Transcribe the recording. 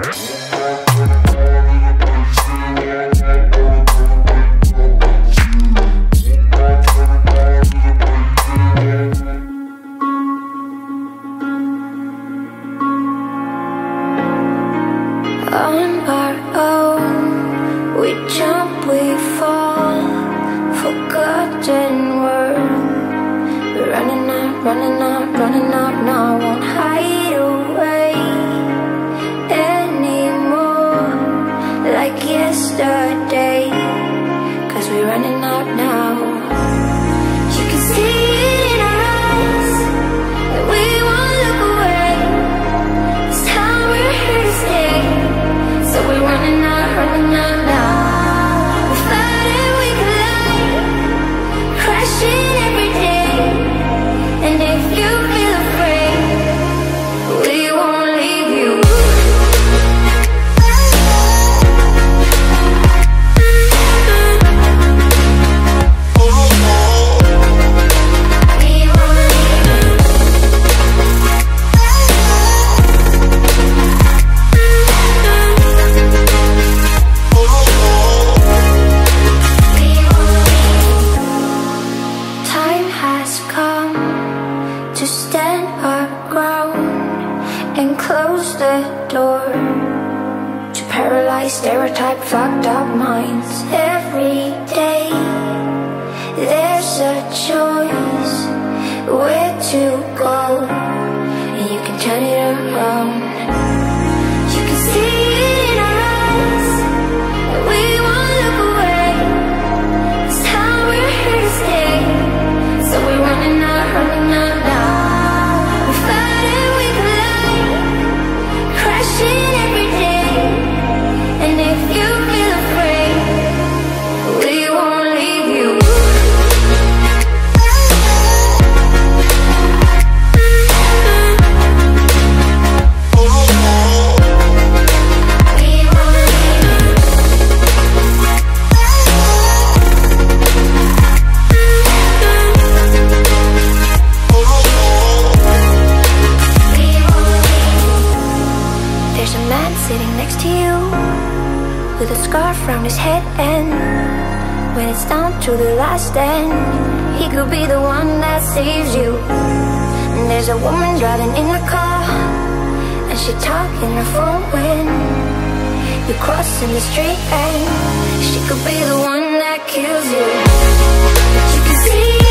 On our own, we jump, we fall, forgotten world. We're running out, running out, running out now. Won't hide away anymore like yesterday, 'cause we're running out now. You can see it in our eyes that we won't look away. This time we're here to stay. So we're running out now. We fight and we collide, crashing every day. And if you feel afraid, we won't leave you. To stand our ground and close the door to paralyze stereotype fucked up minds. Every day there's a choice where to go, and you can turn it around. You can see it in our eyes that we won't look away. This time we're here to stay. So we're running out now. We fight and we collide, crashing every day. And if you feel afraid, we won't leave you. There's a man sitting next to you with a scarf around his head, and when it's down to the last end, he could be the one that saves you. And there's a woman driving in her car, and she talking her phone when you're crossing the street, and she could be the one that kills you. You can see